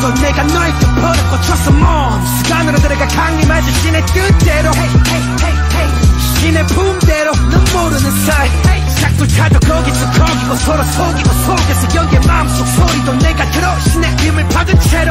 걷었어 내가 너의 끝버릇 꽂혔어 몸 습관으로 들어가 강림하지 신의 뜻대로 신의 품대로 넌 모르는 사이 짝불 타도 거기서 거기고 서로 속이고 속에서 연계 마음속 소리도 내가 들어 신의 힘을 받은 채로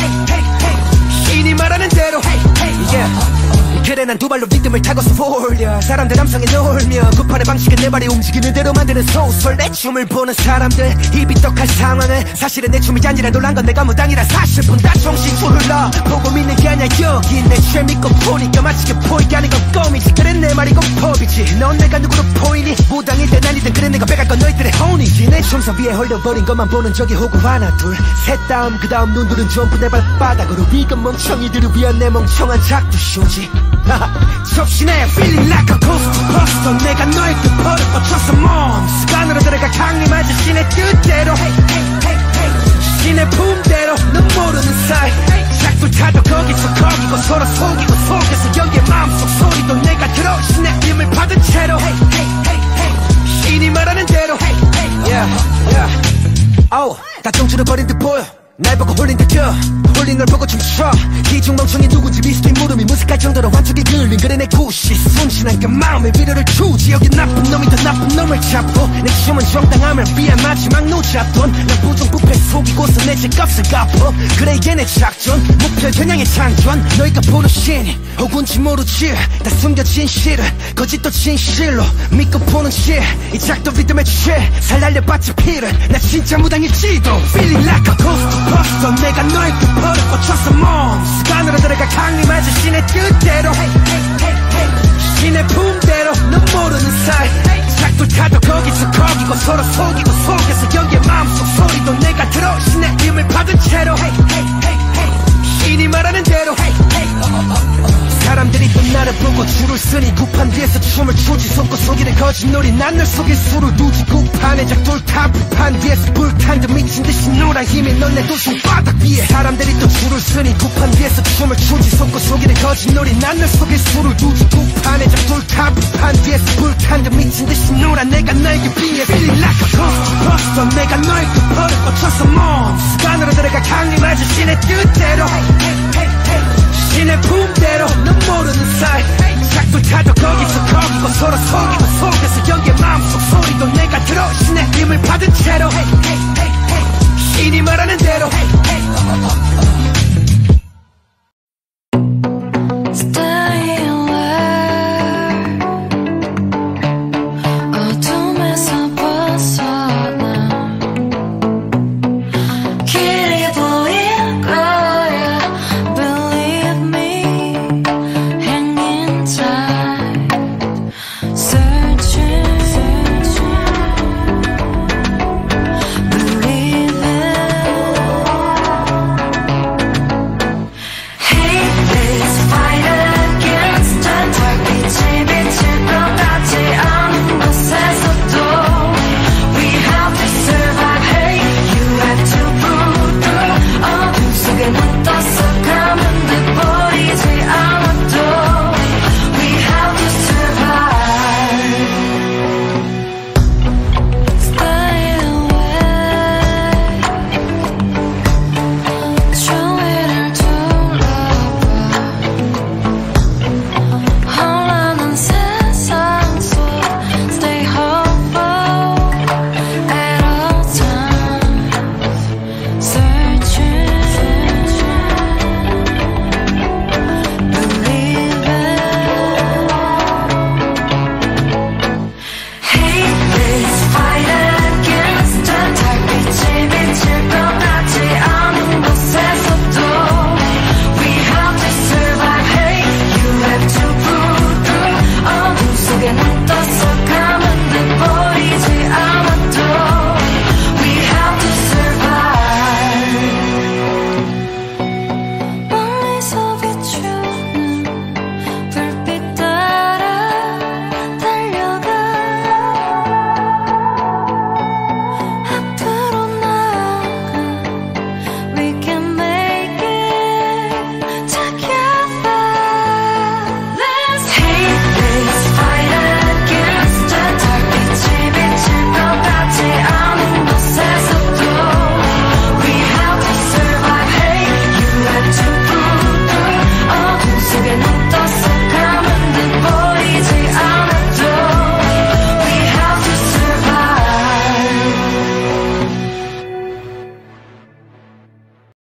신이 말하는 대로 그래 난 두 발로 리듬을 타고서 올려 사람들 함성에 놀며 구판의 방식은 내 발이 움직이는 대로 만드는 소설 내 춤을 보는 사람들 입이 떡할 상황은 사실은 내 춤이 아니라 놀란 건 내가 무당이라 사실뿐 다 정신 술을라 보고 믿는 게 아니야 여기 내 죄 믿고 보니까 마치 그 포획이 아닌 건 껌이지 그래 내 말이 건 법이지 넌 내가 누구로 보이니 무당이든 아니든 그래 내가 빼갈 건 너희들의 혼이지 내 춤선 위에 헐려버린 것만 보는 적이 호구 하나 둘 셋 다음 그 다음 눈들은 전부 내 발바닥으로 이건 멍청이들을 위한 내 멍청한 작두 쇼지 접신해 feeling like a ghost to ghost 내가 너의 끝버릇 꽂혔어 몸 습관으로 들어가 강림하지 신의 뜻대로 신의 품대로 넌 모르는 사이 짝불 타도 거기서 거기고 서로 속이고 속에서 연계 마음속 소리도 내가 들어 신의 힘을 받은 채로 신이 말하는 대로 다 정주를 버린 듯 보여 날 보고 홀린 듯 껴 홀린 걸 보고 춤춰 이중 멍청이 누군지 미스터리 물음이 무색할 정도로 완전히 들린 그래 내 굿이 순진한 그 마음에 위로를 주지 여기 나쁜 놈이 더 나쁜 놈을 잡고 내 춤은 정당함을 위한 마지막 노잡돈 난 부정부패 속이고서 내 집값을 갚어 그래 이게 내 작전 목표 겨냥의 장전 너희가 부르신 혹은지 모르지 다 숨겨진 실을 거짓도 진실로 믿고 보는 이 작도 리듬에 취해 살날려봤자 피를 나 진짜 무당일지도 Feeling like a ghost 벌써 내가 너의 끝버릇 꽂혔어 몸 습관으로 들어가 강림하지 신의 뜻대로 신의 품대로 넌 모르는 사이 짝불 타도 거기서 거기고 서로 속이고 속에서 연계 마음속 소리도 내가 들어 신의 힘을 받은 채로 신이 말하는 대로 사람들이 또 나를 보고 줄을 쓰니 구판 뒤에서 춤을 추지 속고 속이는 거짓놀이 난 널 속일 수를 두지 구판에 작돌 타불판 뒤에서 불탄 듯 미친듯이 노란 힘이 넌 내 두 손바닥 위에 사람들이 또 줄을 쓰니 구판 뒤에서 춤을 추지 속고 속이는 거짓놀이 난 널 속일 수를 두지 구판에 작돌 타불판 뒤에서 불탄 듯 미친듯이 노란 내가 너에게 비해 Feeling like a ghost 벌써 내가 너의 끝버릇 꽂혔어 몸 습관으로 들어가 강림하지 신의 뜻대로 신의 품대로 넌 모르는 사이 짝불 타도 거기서 거기고 서로 속이고 속에서 연계 마음속 소리도 내가 들어 신의 힘을 받은 채로 신이 말하는 대로